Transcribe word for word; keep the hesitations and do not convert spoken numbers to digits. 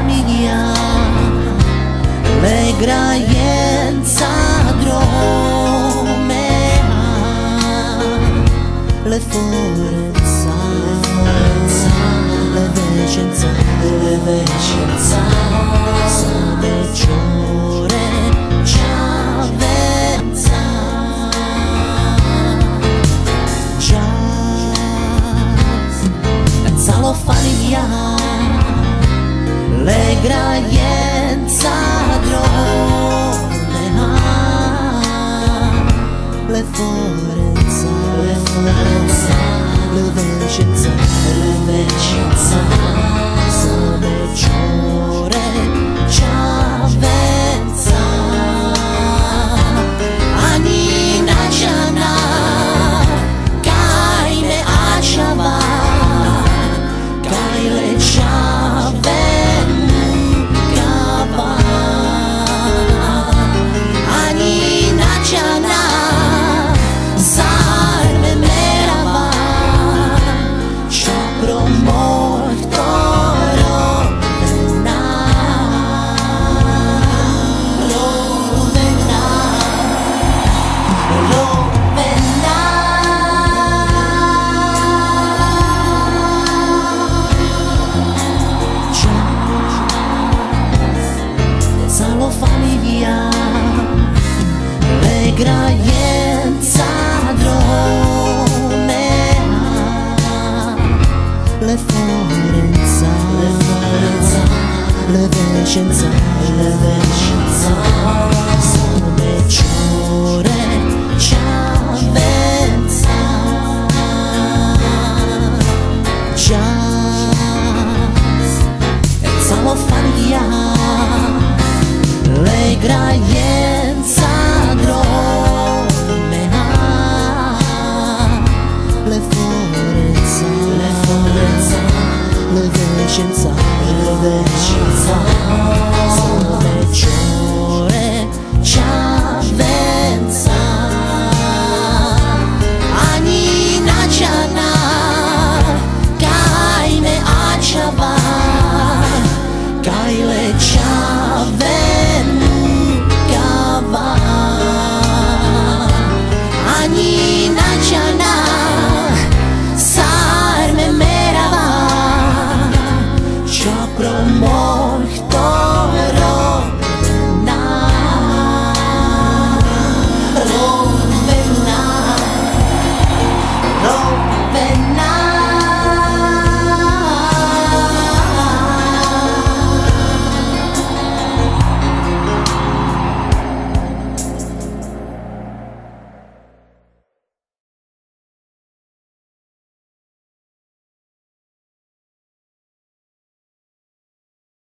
famiglia, l'egraienza dromea, le forza, le vecenza, le vecenza, sa veciore, ciavenza, già, zalo famiglia, l'egraienza dromea, le forza, le forza, le vecenza, le vecenza, sa veciore, ciavenza, anina ciana, caine acciava, caile ciavennu cava, anina ciana, sarme merava, ciopro mortoro venna, lo venna, lo venna, zalo famiglia, l'egraienza dromea, le forza, le forza, le vecenza, le vecenza, sa veciore, ciavenza, già, zalo famiglia, l'egraienza dromea, le forza, le forza, le vecenza, le vecenza, sa veciore.